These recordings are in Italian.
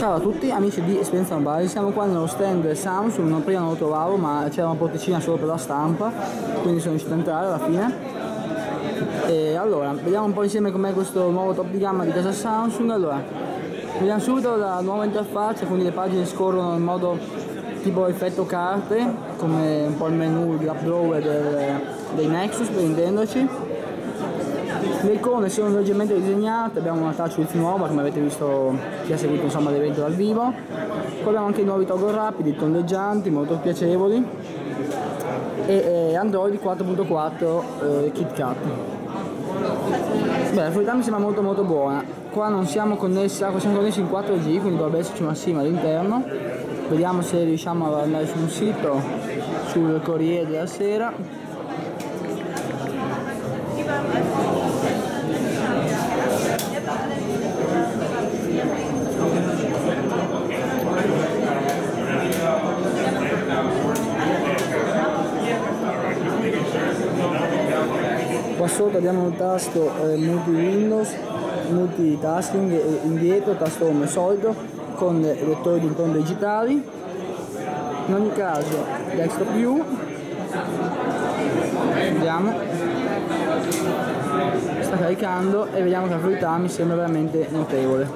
Ciao a tutti amici di Esperienza Mobile, siamo qua nello stand Samsung, prima non lo trovavo ma c'era una porticina solo per la stampa, quindi sono riuscito a entrare alla fine. E allora, vediamo un po' insieme com'è questo nuovo top di gamma di casa Samsung. Allora, vediamo subito la nuova interfaccia, quindi le pagine scorrono in modo tipo effetto carte, come un po' il menu di updrawer dei Nexus per intenderci. Le icone sono leggermente disegnate, abbiamo una touchwidth nuova come avete visto chi ha seguito insomma l'evento dal vivo. Poi abbiamo anche i nuovi toggle rapidi, tondeggianti, molto piacevoli, e Android 4.4 KitKat. Beh, la fluidità mi sembra molto buona. Qua non siamo connessi, siamo connessi in 4G, quindi dovrebbe esserci una SIM all'interno. Vediamo se riusciamo ad andare su un sito, sul Corriere della Sera. Qua sotto abbiamo il tasto multi Windows, multitasking, e indietro tasto home solito con lettori di incontri digitali. In ogni caso desktop view, vediamo, sta caricando e vediamo che la fluidità mi sembra veramente notevole.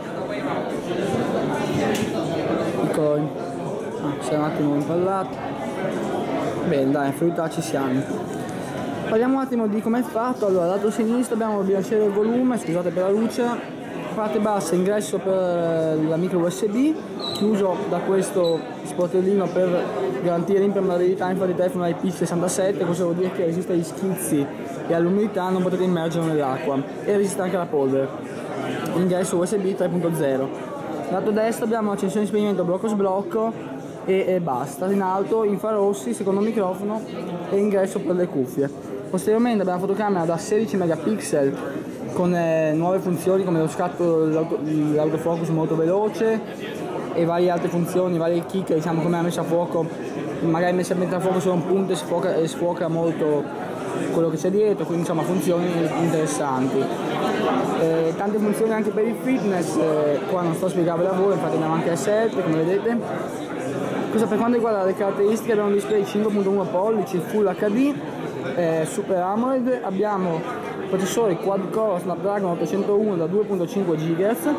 Piccolo, si è un attimo impallato. Bene, dai, la fluidità ci siamo. Parliamo un attimo di come è fatto. Allora, lato sinistro abbiamo il bilanciere del volume, scusate per la luce, parte bassa, ingresso per la micro USB, chiuso da questo sportellino per garantire l'impermeabilità infatti telefono IP67, cosa vuol dire che resiste agli schizzi e all'umidità, non potete immergerlo nell'acqua, e resiste anche alla polvere. Ingresso USB 3.0. Lato destro abbiamo accensione di spegnimento blocco sblocco e basta. In alto infrarossi, secondo microfono e ingresso per le cuffie. Posteriormente abbiamo una fotocamera da 16 megapixel con nuove funzioni come lo scatto, l'autofocus molto veloce e varie altre funzioni, varie kick, diciamo, come la messa a fuoco, magari messa a fuoco solo un punto e sfuoca molto quello che c'è dietro, quindi insomma funzioni interessanti. Tante funzioni anche per il fitness, qua non sto a spiegarvela a voi, infatti andiamo anche a 7 come vedete. Per quanto riguarda le caratteristiche, abbiamo un display 5.1 pollici Full HD, Super AMOLED, abbiamo processore quad-core Snapdragon 801 da 2.5 GHz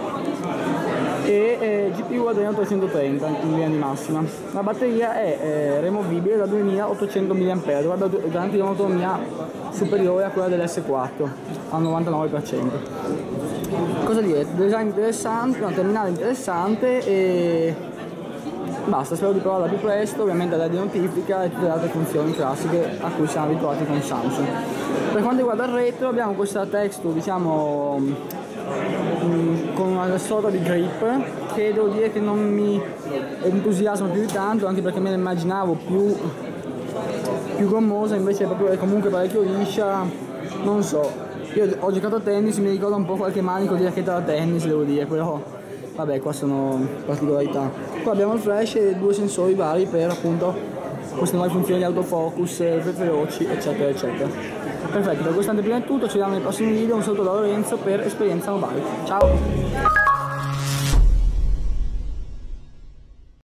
e GPU Adreno 330 in linea di massima. La batteria è removibile da 2800 mAh, dovrebbe garantire un'autonomia superiore a quella dell'S4 al 99%. Cosa dire? Design interessante, una terminale interessante e basta, spero di provarla più presto, ovviamente la notifica e tutte le altre funzioni classiche a cui siamo abituati con Samsung. Per quanto riguarda il retro abbiamo questa texture, diciamo, con una sorta di grip che devo dire che non mi entusiasma più di tanto, anche perché me la immaginavo più gommosa, invece è comunque parecchio liscia, non so. Io ho giocato a tennis, mi ricorda un po' qualche manico di racchetta da tennis, devo dire, però vabbè, qua sono particolarità. Qua abbiamo il flash e due sensori vari per appunto queste nuove funzioni di autofocus, veloci, eccetera eccetera. Perfetto, per questo prima è tutto, ci vediamo nei prossimi video, un saluto da Lorenzo per Esperienza Mobile. Ciao!